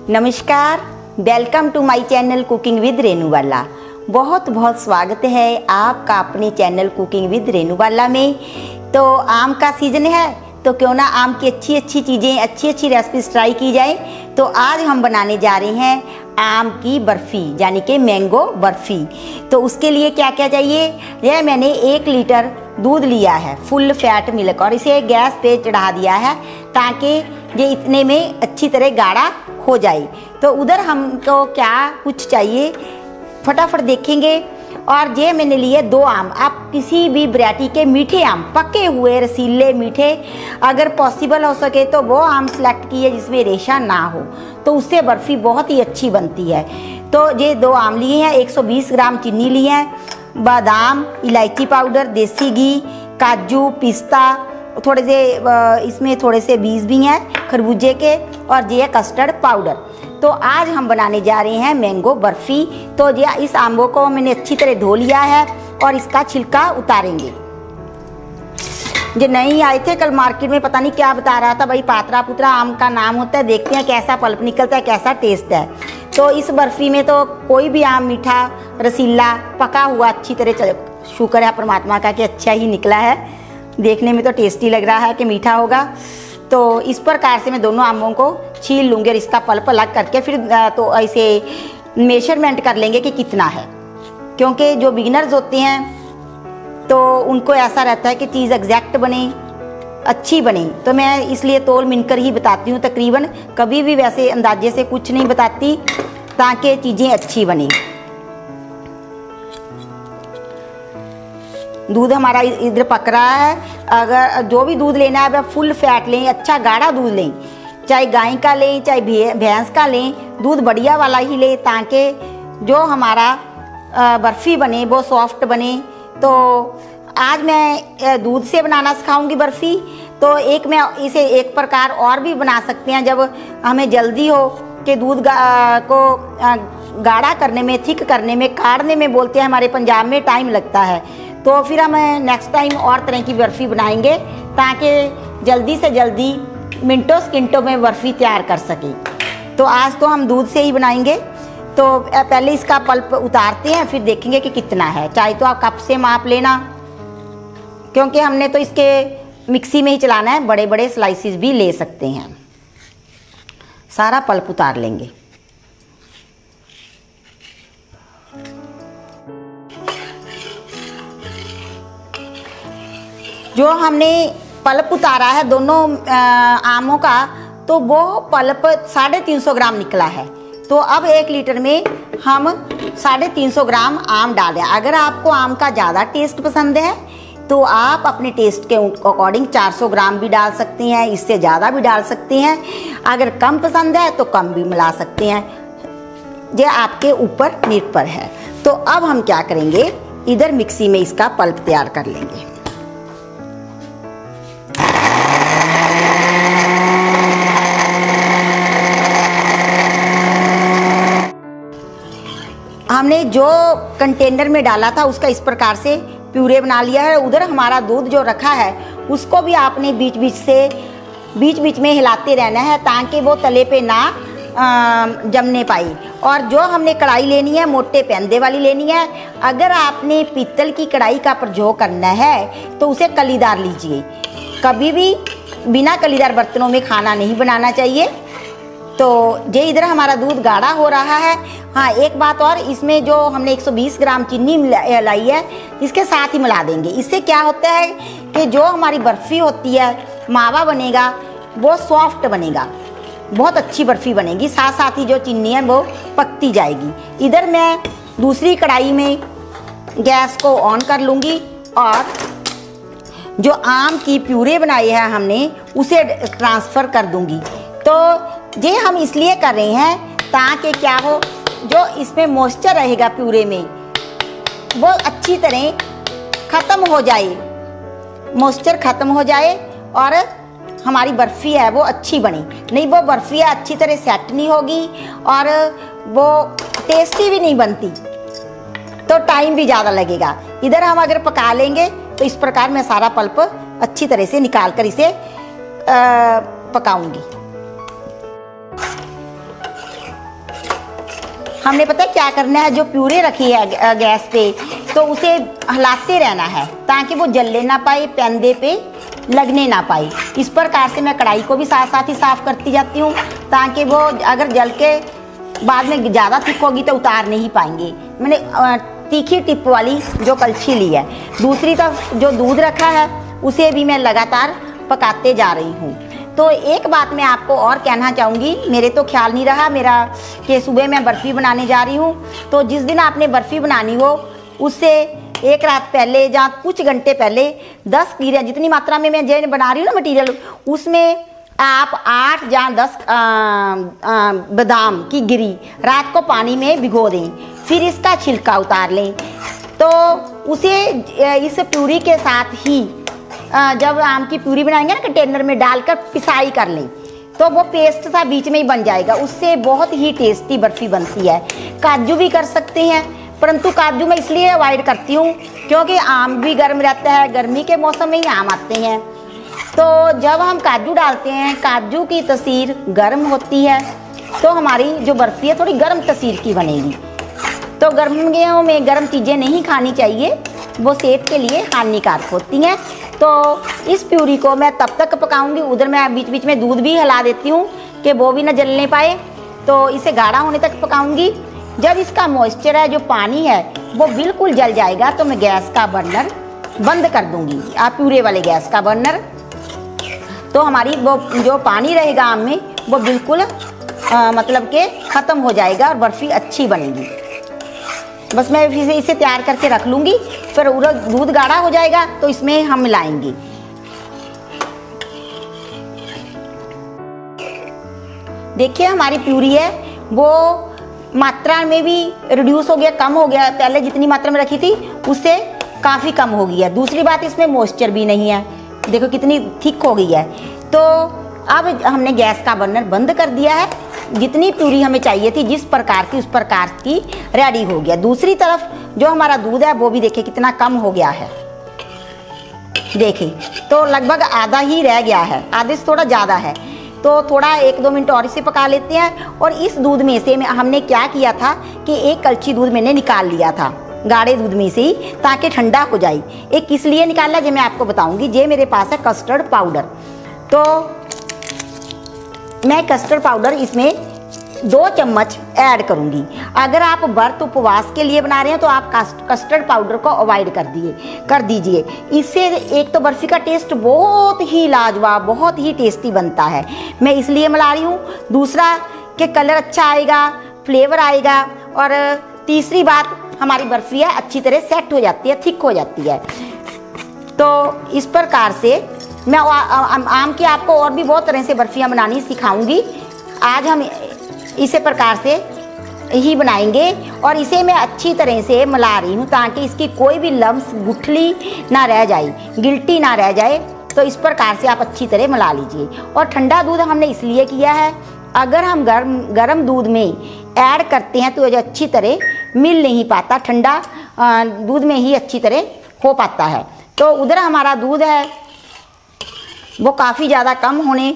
नमस्कार, welcome to my channel cooking with Renubala. बहुत बहुत स्वागत है आपका अपने चैनल कुकिंग विद रेणुबाला में। तो आम का सीज़न है तो क्यों ना आम की अच्छी अच्छी चीज़ें, अच्छी अच्छी रेसिपीज ट्राई की जाए। तो आज हम बनाने जा रहे हैं आम की बर्फ़ी, यानी कि मैंगो बर्फ़ी। तो उसके लिए क्या क्या चाहिए, यह मैंने 1 लीटर दूध लिया है, फुल फैट मिल्क, और इसे गैस पे चढ़ा दिया है ताकि ये इतने में अच्छी तरह गाढ़ा हो जाए। तो उधर हमको क्या कुछ चाहिए फटाफट देखेंगे। और ये मैंने लिए 2 आम, आप किसी भी वैरायटी के मीठे आम, पके हुए रसीले मीठे, अगर पॉसिबल हो सके तो वो आम सेलेक्ट कीजिए जिसमें रेशा ना हो, तो उससे बर्फ़ी बहुत ही अच्छी बनती है। तो ये 2 आम लिए हैं, 120 ग्राम चीनी लिए हैं, बादाम, इलायची पाउडर, देसी घी, काजू, पिस्ता, थोड़े से इसमें थोड़े से बीज भी हैं खरबूजे के, और ये कस्टर्ड पाउडर। तो आज हम बनाने जा रहे हैं मैंगो बर्फ़ी। तो ये इस आम्बों को मैंने अच्छी तरह धो लिया है और इसका छिलका उतारेंगे। जो नहीं आए थे कल मार्केट में, पता नहीं क्या बता रहा था भाई, पात्रा पुत्रा आम का नाम होता है, देखते हैं कैसा पल्प निकलता है, कैसा टेस्ट है। तो इस बर्फ़ी में तो कोई भी आम मीठा रसीला पका हुआ अच्छी तरह चले, शुक्र है परमात्मा का कि अच्छा ही निकला है, देखने में तो टेस्टी लग रहा है कि मीठा होगा। तो इस प्रकार से मैं दोनों आमों को छील लूँगी और इसका पल्प अलग करके फिर तो ऐसे मेजरमेंट कर लेंगे कि कितना है, क्योंकि जो बिगिनर्स होते हैं तो उनको ऐसा रहता है कि चीज़ एग्जैक्ट बने, अच्छी बने। तो मैं इसलिए तोल मिनकर ही बताती हूँ तकरीबन, कभी भी वैसे अंदाजे से कुछ नहीं बताती ताकि चीज़ें अच्छी बने। दूध हमारा इधर पक रहा है। अगर जो भी दूध लेना है वह फुल फैट लें, अच्छा गाढ़ा दूध लें, चाहे गाय का लें चाहे भैंस का लें, दूध बढ़िया वाला ही लें ताकि जो हमारा बर्फ़ी बने वो सॉफ्ट बने। तो आज मैं दूध से बनाना सिखाऊंगी बर्फ़ी। तो एक मैं इसे एक प्रकार और भी बना सकते हैं, जब हमें जल्दी हो कि दूध को गाढ़ा करने में, थिक करने में, काढ़ने में बोलते हैं हमारे पंजाब में, टाइम लगता है। तो फिर हम नेक्स्ट टाइम और तरह की बर्फ़ी बनाएंगे ताकि जल्दी से जल्दी मिनटों सेकंडों में बर्फ़ी तैयार कर सकें। तो आज तो हम दूध से ही बनाएंगे। तो पहले इसका पल्प उतारते हैं, फिर देखेंगे कि कितना है। चाहे तो आप कप से माप लेना, क्योंकि हमने तो इसके मिक्सी में ही चलाना है, बड़े बड़े स्लाइसिस भी ले सकते हैं। सारा पल्प उतार लेंगे। जो हमने पल्प उतारा है दोनों आमों का, तो वो पल्प 350 ग्राम निकला है। तो अब 1 लीटर में हम 350 ग्राम आम डाल रहे हैं। अगर आपको आम का ज़्यादा टेस्ट पसंद है तो आप अपने टेस्ट के अकॉर्डिंग 400 ग्राम भी डाल सकते हैं, इससे ज़्यादा भी डाल सकते हैं। अगर कम पसंद है तो कम भी मिला सकते हैं, ये आपके ऊपर निर्भर है। तो अब हम क्या करेंगे, इधर मिक्सी में इसका पल्प तैयार कर लेंगे। हमने जो कंटेनर में डाला था उसका इस प्रकार से प्यूरे बना लिया है। उधर हमारा दूध जो रखा है उसको भी आपने बीच बीच में हिलाते रहना है ताकि वो तले पे ना जमने पाए। और जो हमने कढ़ाई लेनी है मोटे पैंदे वाली लेनी है। अगर आपने पीतल की कढ़ाई का प्रयोग करना है तो उसे कलीदार लीजिए, कभी भी बिना कलीदार बर्तनों में खाना नहीं बनाना चाहिए। तो ये इधर हमारा दूध गाढ़ा हो रहा है। हाँ, एक बात और, इसमें जो हमने 120 ग्राम चीनी लाई है इसके साथ ही मिला देंगे। इससे क्या होता है कि जो हमारी बर्फ़ी होती है, मावा बनेगा, वो सॉफ्ट बनेगा, बहुत अच्छी बर्फ़ी बनेगी। साथ साथ ही जो चीनी है वो पकती जाएगी। इधर मैं दूसरी कढ़ाई में गैस को ऑन कर लूँगी और जो आम की प्यूरे बनाई है हमने उसे ट्रांसफ़र कर दूँगी। तो ये हम इसलिए कर रहे हैं ताकि क्या हो, जो इसमें मॉइस्चर रहेगा प्यूरे में वो अच्छी तरह ख़त्म हो जाए, मॉइस्चर ख़त्म हो जाए और हमारी बर्फ़ी है वो अच्छी बने। नहीं वो बर्फ़ी अच्छी तरह सेट नहीं होगी और वो टेस्टी भी नहीं बनती, तो टाइम भी ज़्यादा लगेगा। इधर हम अगर पका लेंगे तो इस प्रकार मैं सारा पल्प अच्छी तरह से निकाल कर इसे पकाऊंगी। हमने पता है क्या करना है, जो प्यूरे रखी है गैस पे तो उसे हिलाते रहना है ताकि वो जलने ना पाए, पैंदे पे लगने ना पाए। इस प्रकार से मैं कढ़ाई को भी साथ साथ ही साफ़ करती जाती हूँ ताकि वो अगर जल के बाद में ज़्यादा थिक होगी तो उतार नहीं पाएंगे। मैंने तीखी टिप वाली जो कलछी ली है। दूसरी तरफ जो दूध रखा है उसे भी मैं लगातार पकाते जा रही हूँ। तो एक बात मैं आपको और कहना चाहूँगी, मेरे तो ख्याल नहीं रहा मेरा कि सुबह मैं बर्फ़ी बनाने जा रही हूँ। तो जिस दिन आपने बर्फ़ी बनानी हो उससे एक रात पहले या कुछ घंटे पहले 10 गिरियाँ, जितनी मात्रा में मैं जो बना रही हूँ ना मटीरियल, उसमें आप 8 या 10 बादाम की गिरी रात को पानी में भिगो दें, फिर इसका छिलका उतार लें। तो उसे इस प्यूरी के साथ ही जब आम की प्यूरी बनाएंगे ना कंटेनर में डालकर पिसाई कर लें तो वो पेस्ट सा बीच में ही बन जाएगा। उससे बहुत ही टेस्टी बर्फ़ी बनती है। काजू भी कर सकते हैं, परंतु काजू मैं इसलिए अवॉइड करती हूँ क्योंकि आम भी गर्म रहता है, गर्मी के मौसम में ही आम आते हैं। तो जब हम काजू डालते हैं, काजू की तसीर गर्म होती है तो हमारी जो बर्फ़ी है थोड़ी गर्म तसीर की बनेगी। तो गर्मियों में गर्म चीज़ें नहीं खानी चाहिए, वो सेहत के लिए हानिकारक होती हैं। तो इस प्यूरी को मैं तब तक पकाऊंगी, उधर मैं बीच बीच में दूध भी हिला देती हूँ कि वो भी ना जलने पाए। तो इसे गाढ़ा होने तक पकाऊंगी। जब इसका मॉइस्चर है, जो पानी है, वो बिल्कुल जल जाएगा तो मैं गैस का बर्नर बंद कर दूंगी, आप प्यूरे वाले गैस का बर्नर। तो हमारी वो जो पानी रहेगा आम में वो बिल्कुल मतलब कि ख़त्म हो जाएगा और बर्फ़ी अच्छी बनेगी। बस मैं फिर इसे तैयार करके रख लूँगी, फिर दूध गाढ़ा हो जाएगा तो इसमें हम मिलाएंगे। देखिए हमारी प्यूरी है वो मात्रा में भी रिड्यूस हो गया, कम हो गया। पहले जितनी मात्रा में रखी थी उससे काफ़ी कम हो गई है। दूसरी बात, इसमें मॉइस्चर भी नहीं है, देखो कितनी थिक हो गई है। तो अब हमने गैस का बर्नर बंद कर दिया है। जितनी प्यूरी हमें चाहिए थी, जिस प्रकार की, उस प्रकार की रेडी हो गया। दूसरी तरफ जो हमारा दूध है वो भी देखिए कितना कम हो गया है। देखिए तो लगभग आधा ही रह गया है, आधे से थोड़ा ज़्यादा है। तो थोड़ा 1-2 मिनट और इसे पका लेते हैं। और इस दूध में से हमने क्या किया था कि 1 कलछी दूध मैंने निकाल लिया था गाढ़े दूध में से ही, ताकि ठंडा हो जाए। एक किस लिए निकाला जो मैं आपको बताऊंगी। ये मेरे पास है कस्टर्ड पाउडर। तो मैं कस्टर्ड पाउडर इसमें 2 चम्मच ऐड करूंगी। अगर आप व्रत उपवास के लिए बना रहे हैं तो आप कस्टर्ड पाउडर को अवॉइड कर दीजिए। इससे एक तो बर्फ़ी का टेस्ट बहुत ही लाजवाब, बहुत ही टेस्टी बनता है, मैं इसलिए मिला रही हूँ। दूसरा कि कलर अच्छा आएगा, फ्लेवर आएगा। और तीसरी बात, हमारी बर्फ़ी है अच्छी तरह सेट हो जाती है, थिक हो जाती है। तो इस प्रकार से मैं आम की आपको और भी बहुत तरह से बर्फ़ियाँ बनानी सिखाऊंगी। आज हम इसी प्रकार से ही बनाएंगे और इसे मैं अच्छी तरह से मिला रही हूँ ताकि इसकी कोई भी लम्स, गुठली ना रह जाए, गिल्टी ना रह जाए। तो इस प्रकार से आप अच्छी तरह मिला लीजिए। और ठंडा दूध हमने इसलिए किया है, अगर हम गर्म दूध में ऐड करते हैं तो ये अच्छी तरह मिल नहीं पाता, ठंडा दूध में ही अच्छी तरह हो पाता है। तो उधर हमारा दूध है वो काफ़ी ज़्यादा कम होने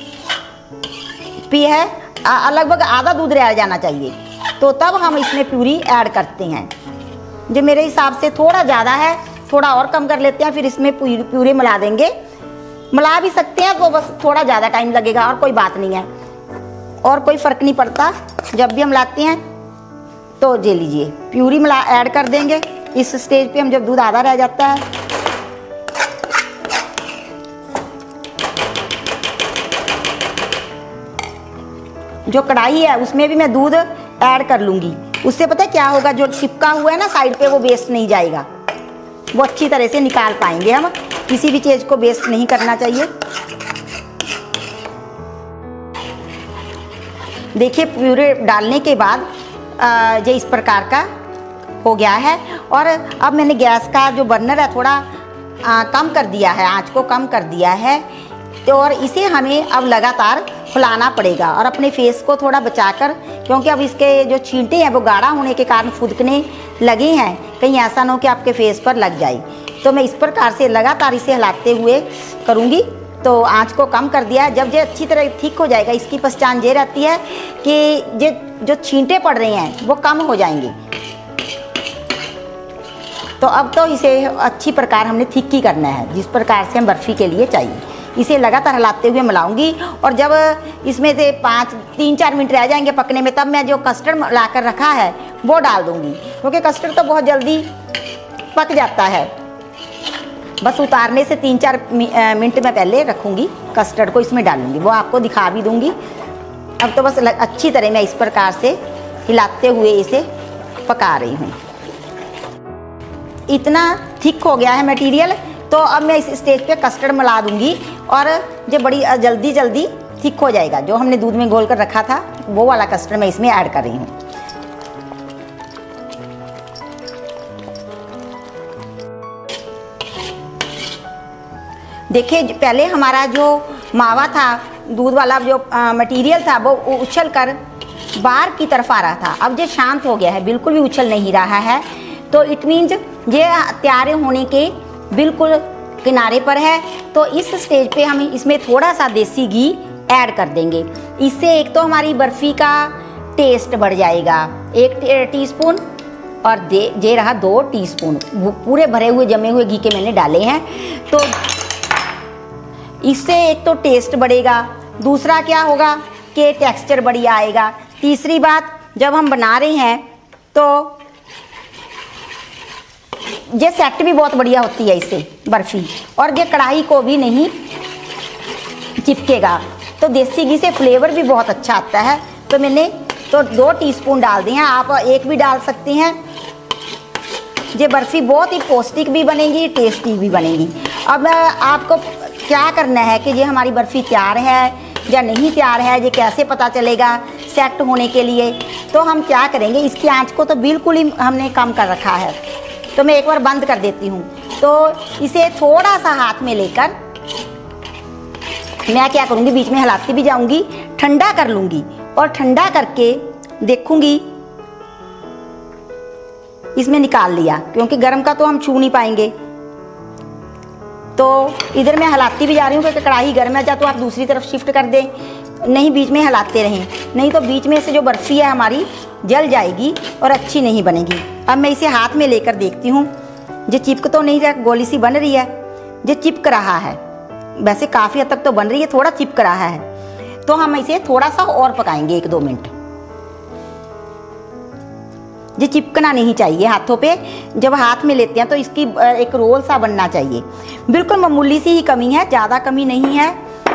पे है, लगभग आधा दूध रह जाना चाहिए। तो तब हम इसमें प्यूरी ऐड करते हैं। जो मेरे हिसाब से थोड़ा ज़्यादा है, थोड़ा और कम कर लेते हैं, फिर इसमें प्यूरी मिला देंगे। मिला भी सकते हैं, तो बस थोड़ा ज़्यादा टाइम लगेगा और कोई बात नहीं है, और कोई फ़र्क नहीं पड़ता। जब भी हम लाते हैं तो ये लीजिए प्यूरी मिला ऐड कर देंगे। इस स्टेज पे हम जब दूध आधा रह जाता है, जो कढ़ाई है उसमें भी मैं दूध ऐड कर लूँगी। उससे पता है क्या होगा, जो चिपका हुआ है ना साइड पे, वो वेस्ट नहीं जाएगा, वो अच्छी तरह से निकाल पाएंगे हम। किसी भी चीज़ को वेस्ट नहीं करना चाहिए। देखिए प्यूरी डालने के बाद ये इस प्रकार का हो गया है। और अब मैंने गैस का जो बर्नर है थोड़ा कम कर दिया है, आँच को कम कर दिया है। तो और इसे हमें अब लगातार फुलाना पड़ेगा और अपने फेस को थोड़ा बचाकर, क्योंकि अब इसके जो छींटे हैं वो गाढ़ा होने के कारण फुदकने लगे हैं, कहीं ऐसा ना हो कि आपके फेस पर लग जाए। तो मैं इस प्रकार से लगातार इसे हिलाते हुए करूँगी तो आंच को कम कर दिया है। जब ये अच्छी तरह ठीक हो जाएगा, इसकी पहचान ये रहती है कि ये जो छींटे पड़ रहे हैं वो कम हो जाएंगे। तो अब तो इसे अच्छी प्रकार हमने थिक ही करना है, जिस प्रकार से हम बर्फ़ी के लिए चाहिए। इसे लगातार हिलाते हुए मिलाऊंगी और जब इसमें से 3-4 मिनट रह जाएंगे पकने में, तब मैं जो कस्टर्ड ला कर रखा है वो डाल दूंगी, क्योंकि कस्टर्ड तो बहुत जल्दी पक जाता है। बस उतारने से 3-4 मिनट में पहले रखूंगी, कस्टर्ड को इसमें डालूंगी, वो आपको दिखा भी दूंगी। अब तो बस अच्छी तरह मैं इस प्रकार से हिलाते हुए इसे पका रही हूँ। इतना थिक हो गया है मटेरियल, तो अब मैं इस स्टेज पे कस्टर्ड मिला दूंगी और ये बड़ी जल्दी थिक हो जाएगा। जो हमने दूध में घोल कर रखा था वो वाला कस्टर्ड मैं इसमें ऐड कर रही हूँ। देखिए, पहले हमारा जो मावा था, दूध वाला जो मटेरियल था, वो उछल कर बाहर की तरफ आ रहा था। अब ये शांत हो गया है, बिल्कुल भी उछल नहीं रहा है। तो इट मीन्स ये तैयार होने के बिल्कुल किनारे पर है। तो इस स्टेज पे हम इसमें थोड़ा सा देसी घी ऐड कर देंगे। इससे एक तो हमारी बर्फ़ी का टेस्ट बढ़ जाएगा। 1 टीस्पून और ये रहा 2 टीस्पून पूरे भरे हुए जमे हुए घी के मैंने डाले हैं। तो इससे एक तो टेस्ट बढ़ेगा, दूसरा क्या होगा कि टेक्सचर बढ़िया आएगा। तीसरी बात, जब हम बना रहे हैं तो ये सेट भी बहुत बढ़िया होती है इससे बर्फ़ी, और ये कढ़ाई को भी नहीं चिपकेगा। तो देसी घी से फ्लेवर भी बहुत अच्छा आता है। तो मैंने 2 टीस्पून डाल दिए हैं, आप 1 भी डाल सकते हैं। ये बर्फ़ी बहुत ही पौष्टिक भी बनेगी, टेस्टी भी बनेगी। अब आपको क्या करना है कि ये हमारी बर्फ़ी तैयार है या नहीं तैयार है, ये कैसे पता चलेगा सेट होने के लिए। तो हम क्या करेंगे, इसकी आंच को तो बिल्कुल ही हमने कम कर रखा है। तो मैं एक बार बंद कर देती हूँ। तो इसे थोड़ा सा हाथ में लेकर मैं क्या करूँगी, बीच में हिलाती भी जाऊँगी, ठंडा कर लूँगी और ठंडा करके देखूँगी। इसमें निकाल लिया, क्योंकि गर्म का तो हम छू नहीं पाएंगे। तो इधर मैं हिलाती भी जा रही हूँ, क्योंकि कढ़ाई गर्म है, या तो आप दूसरी तरफ शिफ्ट कर दें, नहीं बीच में हिलाते रहें, नहीं तो बीच में से जो बर्फ़ी है हमारी जल जाएगी और अच्छी नहीं बनेगी। अब मैं इसे हाथ में लेकर देखती हूँ, ये चिपक तो नहीं रहा, गोली सी बन रही है, ये चिपक रहा है। वैसे काफ़ी हद तक तो बन रही है, थोड़ा चिपक रहा है। तो हम इसे थोड़ा सा और पकाएंगे 1-2 मिनट। ये चिपकना नहीं चाहिए हाथों पे। जब हाथ में लेते हैं तो इसकी एक रोल सा बनना चाहिए। बिल्कुल मामूली सी ही कमी है, ज़्यादा कमी नहीं है।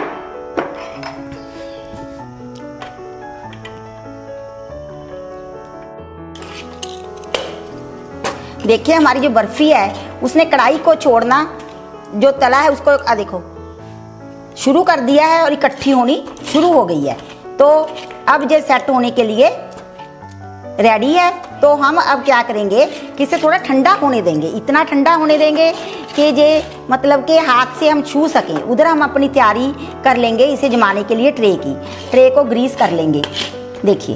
देखिए, हमारी जो बर्फ़ी है उसने कढ़ाई को छोड़ना, जो तला है उसको देखो शुरू कर दिया है और इकट्ठी होनी शुरू हो गई है। तो अब ये सेट होने के लिए रेडी है। तो हम अब क्या करेंगे कि इसे थोड़ा ठंडा होने देंगे, इतना ठंडा होने देंगे कि ये मतलब कि हाथ से हम छू सकें। उधर हम अपनी तैयारी कर लेंगे इसे जमाने के लिए ट्रे को ग्रीस कर लेंगे। देखिए,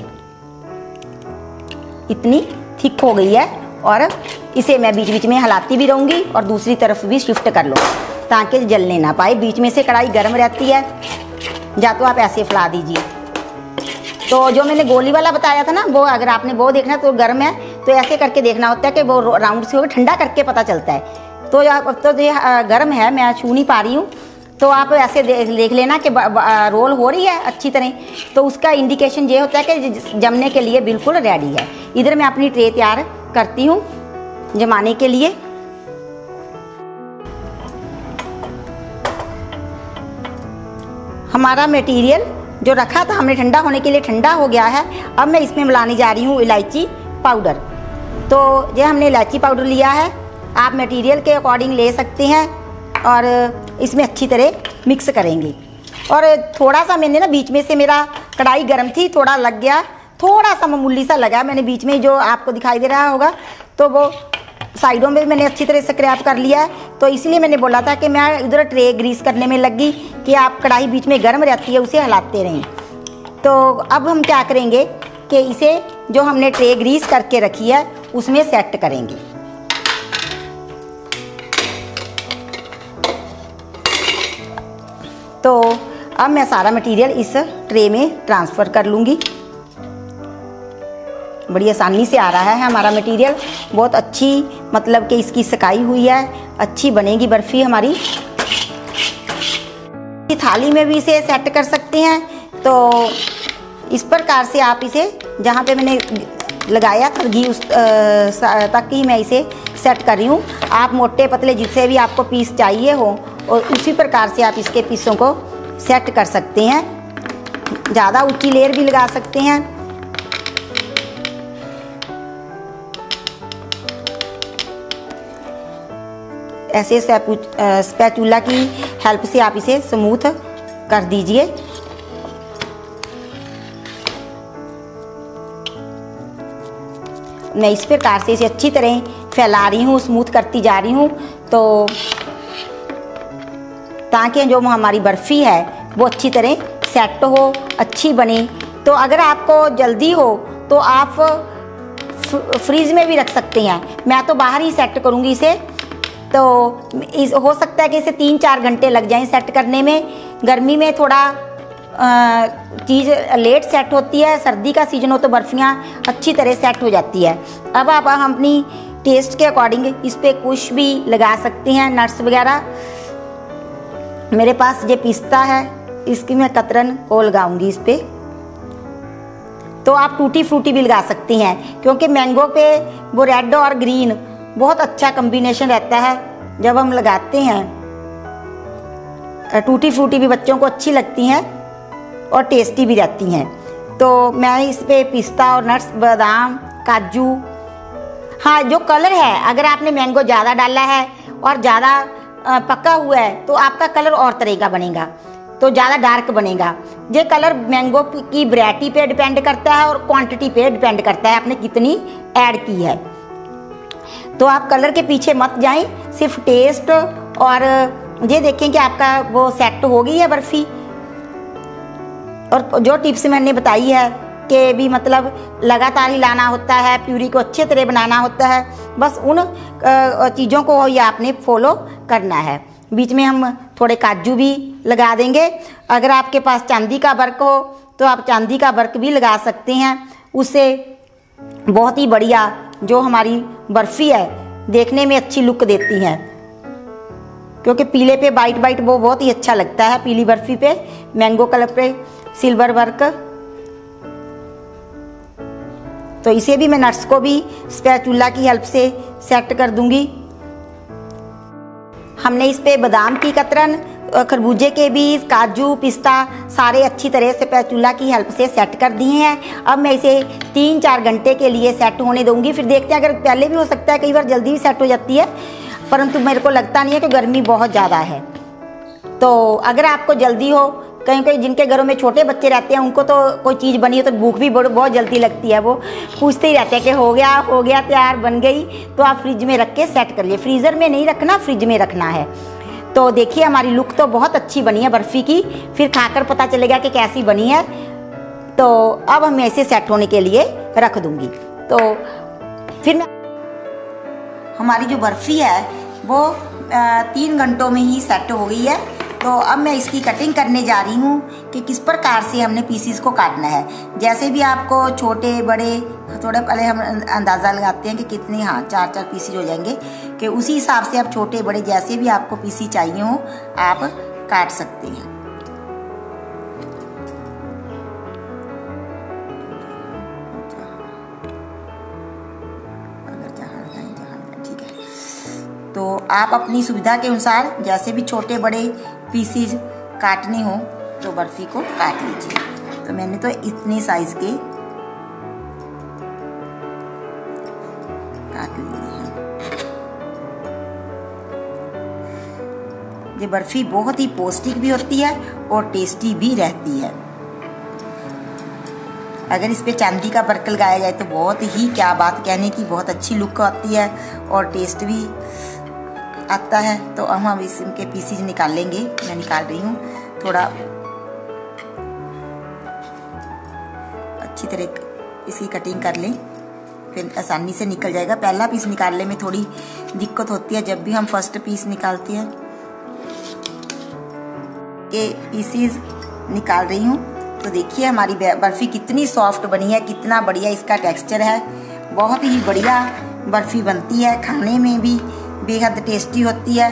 इतनी थिक हो गई है और इसे मैं बीच बीच में हिलाती भी रहूँगी और दूसरी तरफ भी शिफ्ट कर लो, ताकि जलने ना पाए। बीच में से कढ़ाई गर्म रहती है, या तो आप ऐसे फैला दीजिए। तो जो मैंने गोली वाला बताया था ना, वो अगर आपने वो देखना है तो गर्म है, तो ऐसे करके देखना होता है कि वो राउंड से होकर ठंडा करके पता चलता है। तो अब तो ये गर्म है, मैं छू नहीं पा रही हूँ। तो आप ऐसे देख लेना कि रोल हो रही है अच्छी तरह, तो उसका इंडिकेशन ये होता है कि जमने के लिए बिल्कुल रेडी है। इधर मैं अपनी ट्रे तैयार करती हूँ जमाने के लिए। हमारा मटेरियल जो रखा था हमने ठंडा होने के लिए, ठंडा हो गया है। अब मैं इसमें मिलाने जा रही हूँ इलायची पाउडर। तो ये हमने इलायची पाउडर लिया है, आप मटेरियल के अकॉर्डिंग ले सकते हैं, और इसमें अच्छी तरह मिक्स करेंगे। और थोड़ा सा मैंने ना बीच में से, मेरा कढ़ाई गर्म थी, थोड़ा लग गया, थोड़ा सा मामूली सा लगा मैंने बीच में, जो आपको दिखाई दे रहा होगा। तो वो साइडों में मैंने अच्छी तरह से क्रैप कर लिया है। तो इसलिए मैंने बोला था कि मैं इधर ट्रे ग्रीस करने में लगी कि आप कढ़ाई बीच में गर्म रहती है, उसे हिलाते रहें। तो अब हम क्या करेंगे कि इसे जो हमने ट्रे ग्रीस करके रखी है उसमें सेट करेंगे। तो अब मैं सारा मटेरियल इस ट्रे में ट्रांसफ़र कर लूँगी। बड़ी आसानी से आ रहा है हमारा मटेरियल, बहुत अच्छी मतलब कि इसकी सकाई हुई है, अच्छी बनेगी बर्फ़ी हमारी। थाली में भी इसे सेट कर सकते हैं। तो इस प्रकार से आप इसे जहाँ पे मैंने लगाया था घी उस तक ही मैं इसे सेट कर रही हूँ। आप मोटे पतले जिससे भी आपको पीस चाहिए हो और उसी प्रकार से आप इसके पीसों को सेट कर सकते हैं। ज़्यादा ऊंची लेयर भी लगा सकते हैं। ऐसे स्पैचुला की हेल्प से आप इसे स्मूथ कर दीजिए। मैं इस प्रकार से इसे अच्छी तरह फैला रही हूँ, स्मूथ करती जा रही हूँ, तो ताकि जो हमारी बर्फ़ी है वो अच्छी तरह सेट हो, अच्छी बने। तो अगर आपको जल्दी हो तो आप फ्रीज में भी रख सकते हैं। मैं तो बाहर ही सेट करूँगी इसे। तो हो सकता है कि इसे 3-4 घंटे लग जाएं सेट करने में। गर्मी में थोड़ा चीज़ लेट सेट होती है, सर्दी का सीज़न हो तो बर्फ़ियाँ अच्छी तरह सेट हो जाती है। अब आप हम अपनी टेस्ट के अकॉर्डिंग इस पर कुछ भी लगा सकते हैं, नट्स वगैरह। मेरे पास ये पिस्ता है, इसकी मैं कतरन को लगाऊंगी इस पर। तो आप टूटी फ्रूटी भी लगा सकते हैं, क्योंकि मैंगो पे वो रेड और ग्रीन बहुत अच्छा कॉम्बिनेशन रहता है जब हम लगाते हैं। टूटी फ्रूटी भी बच्चों को अच्छी लगती हैं और टेस्टी भी रहती हैं। तो मैं इस पे पिस्ता और नट्स, बादाम, काजू, हाँ जो कलर है, अगर आपने मैंगो ज़्यादा डाला है और ज़्यादा पका हुआ है तो आपका कलर और तरह का बनेगा, तो ज़्यादा डार्क बनेगा। ये कलर मैंगो की वैरायटी पे डिपेंड करता है और क्वांटिटी पे डिपेंड करता है आपने कितनी ऐड की है। तो आप कलर के पीछे मत जाएं, सिर्फ टेस्ट और ये देखें कि आपका वो सेट हो गई है बर्फ़ी। और जो टिप्स मैंने बताई है कि भी मतलब लगातार ही लाना होता है, प्यूरी को अच्छे तरह बनाना होता है, बस उन चीज़ों को ही आपने फॉलो करना है। बीच में हम थोड़े काजू भी लगा देंगे। अगर आपके पास चांदी का वर्क हो तो आप चांदी का वर्क भी लगा सकते हैं। उससे बहुत ही बढ़िया जो हमारी बर्फ़ी है देखने में अच्छी लुक देती हैं, क्योंकि पीले पे वाइट वाइट वो बहुत ही अच्छा लगता है। पीली बर्फ़ी पे मैंगो कलर पे सिल्वर वर्क। तो इसे भी मैं नट्स को भी स्पैचुला की हेल्प से सेट कर दूंगी। हमने इस पे बादाम की कतरन, खरबूजे के बीज, काजू, पिस्ता सारे अच्छी तरह से स्पैचुला की हेल्प से सेट कर दिए हैं। अब मैं इसे 3-4 घंटे के लिए सेट होने दूंगी, फिर देखते हैं। अगर पहले भी हो सकता है, कई बार जल्दी भी सेट हो जाती है, परंतु मेरे को लगता नहीं है कि गर्मी बहुत ज़्यादा है। तो अगर आपको जल्दी हो, कहीं जिनके घरों में छोटे बच्चे रहते हैं उनको तो कोई चीज़ बनी हो तो भूख भी बहुत जल्दी लगती है, वो पूछते ही रहते हैं कि हो गया तैयार, बन गई। तो आप फ्रिज में रख के सेट कर लिए। फ्रीज़र में नहीं रखना, फ्रिज में रखना है। तो देखिए हमारी लुक तो बहुत अच्छी बनी है बर्फ़ी की, फिर खाकर पता चलेगा कि कैसी बनी है। तो अब हम इसे सेट होने के लिए रख दूँगी। तो फिर हमारी जो बर्फ़ी है वो 3 घंटों में ही सेट हो गई है। तो अब मैं इसकी कटिंग करने जा रही हूँ कि किस प्रकार से हमने पीसीस को काटना है। जैसे भी आपको छोटे बड़े, थोड़े पहले हम अंदाज़ा लगाते हैं कि कितने, हाँ 4-4 पीसीज हो जाएंगे, कि उसी हिसाब से आप छोटे बड़े जैसे भी आपको पीसी चाहिए हो आप काट सकते हैं। ठीक है, तो आप अपनी सुविधा के अनुसार जैसे भी छोटे बड़े पीसीज काटने हो तो बर्फ़ी को काट लीजिए। तो मैंने तो इतने साइज के काट लिए हैं। ये बर्फ़ी बहुत ही पौष्टिक भी होती है और टेस्टी भी रहती है। अगर इस पे चांदी का वर्क लगाया जाए तो बहुत ही, क्या बात कहने की, बहुत अच्छी लुक आती है और टेस्ट भी आता है। तो हम इसके पीसीज निकाल लेंगे। मैं निकाल रही हूँ, थोड़ा अच्छी तरह इसकी कटिंग कर लें, फिर आसानी से निकल जाएगा। पहला पीस निकालने में थोड़ी दिक्कत होती है जब भी हम फर्स्ट पीस निकालते हैं। के पीसीज निकाल रही हूँ। तो देखिए हमारी बर्फ़ी कितनी सॉफ्ट बनी है, कितना बढ़िया इसका टेक्सचर है। बहुत ही बढ़िया बर्फ़ी बनती है, खाने में भी बेहद टेस्टी होती है।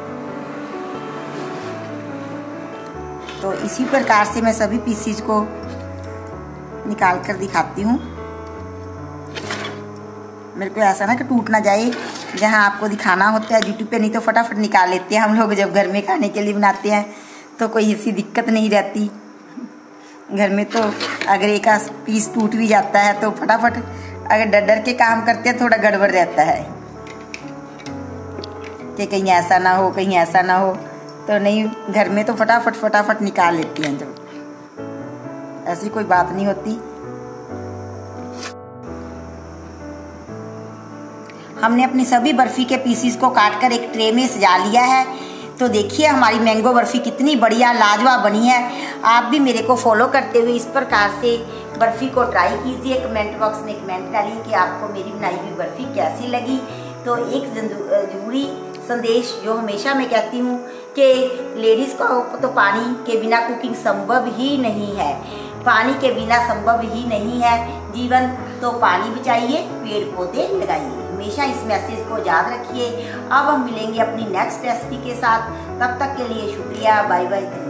तो इसी प्रकार से मैं सभी पीसीज को निकाल कर दिखाती हूँ। मेरे को ऐसा ना कि टूट ना जाए, जहाँ आपको दिखाना होता है यूट्यूब पे, नहीं तो फटाफट निकाल लेते हैं हम लोग। जब घर में खाने के लिए बनाते हैं तो कोई ऐसी दिक्कत नहीं रहती। घर में तो अगर एक पीस टूट भी जाता है तो फटाफट, अगर डर डर के काम करते हैं थोड़ा गड़बड़ रहता है कि कहीं ऐसा ना हो, कहीं ऐसा ना हो। तो नहीं, घर में तो फटाफट निकाल लेती हैं, जब ऐसी कोई बात नहीं होती। हमने अपनी सभी बर्फ़ी के पीसीस को काटकर एक ट्रे में सजा लिया है। तो देखिए हमारी मैंगो बर्फ़ी कितनी बढ़िया लाजवाब बनी है। आप भी मेरे को फॉलो करते हुए इस प्रकार से बर्फ़ी को ट्राई कीजिए। कमेंट बॉक्स में कमेंट डालिए कि आपको मेरी बनाई हुई बर्फ़ी कैसी लगी। तो एक ज़रूरी संदेश जो हमेशा मैं कहती हूँ कि लेडीज़ को तो पानी के बिना कुकिंग संभव ही नहीं है, पानी के बिना संभव ही नहीं है जीवन। तो पानी बचाइए, पेड़ पौधे लगाइए। हमेशा इस मैसेज को याद रखिए। अब हम मिलेंगे अपनी नेक्स्ट रेसिपी के साथ। तब तक के लिए शुक्रिया, बाय बाय।